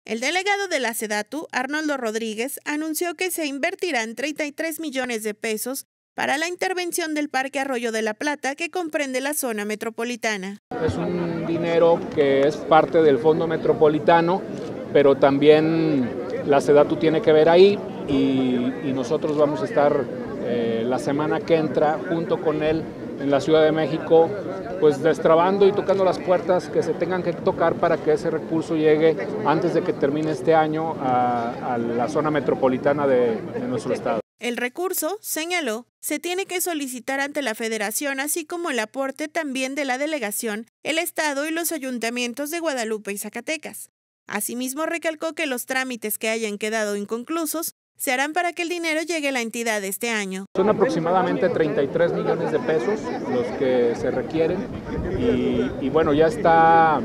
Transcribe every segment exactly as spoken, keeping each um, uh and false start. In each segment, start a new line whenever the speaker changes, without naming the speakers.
El delegado de la SEDATU, Arnoldo Rodríguez, anunció que se invertirán treinta y tres millones de pesos para la intervención del Parque Arroyo de la Plata, que comprende la zona metropolitana.
Es un dinero que es parte del Fondo Metropolitano, pero también la SEDATU tiene que ver ahí y, y nosotros vamos a estar eh, la semana que entra junto con él en la Ciudad de México, pues destrabando y tocando las puertas que se tengan que tocar para que ese recurso llegue antes de que termine este año a, a la zona metropolitana de, de nuestro estado.
El recurso, señaló, se tiene que solicitar ante la Federación, así como el aporte también de la Delegación, el Estado y los ayuntamientos de Guadalupe y Zacatecas. Asimismo, recalcó que los trámites que hayan quedado inconclusos se harán para que el dinero llegue a la entidad este año.
Son aproximadamente treinta y tres millones de pesos los que se requieren y, y bueno, ya está,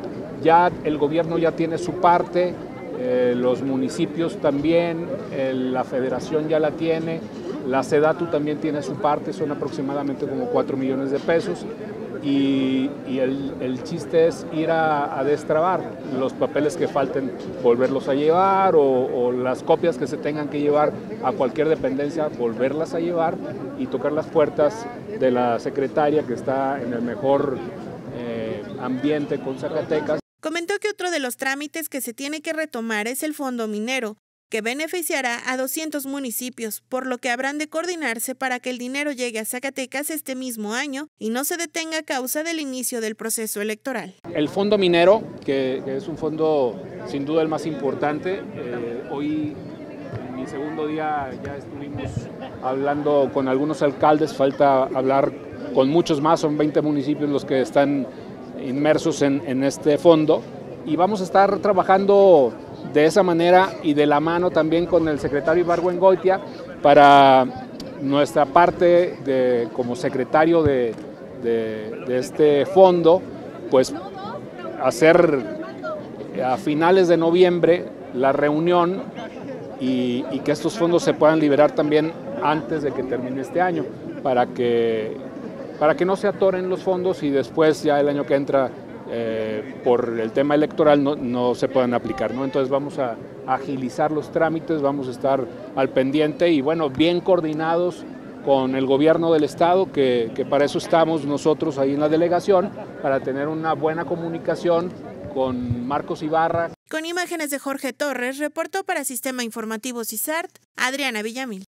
ya el gobierno ya tiene su parte, eh, los municipios también, eh, la federación ya la tiene, la SEDATU también tiene su parte, son aproximadamente como cuatro millones de pesos. Y, y el, el chiste es ir a, a destrabar los papeles que falten, volverlos a llevar o, o las copias que se tengan que llevar a cualquier dependencia, volverlas a llevar y tocar las puertas de la secretaria que está en el mejor eh, ambiente con Zacatecas.
Comentó que otro de los trámites que se tiene que retomar es el fondo minero, que beneficiará a doscientos municipios, por lo que habrán de coordinarse para que el dinero llegue a Zacatecas este mismo año y no se detenga a causa del inicio del proceso electoral.
El fondo minero, que, que es un fondo sin duda el más importante, eh, hoy en mi segundo día ya estuvimos hablando con algunos alcaldes, falta hablar con muchos más, son veinte municipios los que están inmersos en, en este fondo y vamos a estar trabajando de esa manera y de la mano también con el secretario Ibargüengoitia para nuestra parte de, como secretario de, de, de este fondo, pues hacer a finales de noviembre la reunión y, y que estos fondos se puedan liberar también antes de que termine este año, para que, para que no se atoren los fondos y después ya el año que entra Eh, por el tema electoral no, no se puedan aplicar, ¿no? Entonces vamos a agilizar los trámites, vamos a estar al pendiente y bueno, bien coordinados con el gobierno del estado, que, que para eso estamos nosotros ahí en la delegación, para tener una buena comunicación con Marcos Ibarra.
Con imágenes de Jorge Torres, reportó para Sistema Informativo CISART, Adriana Villamil.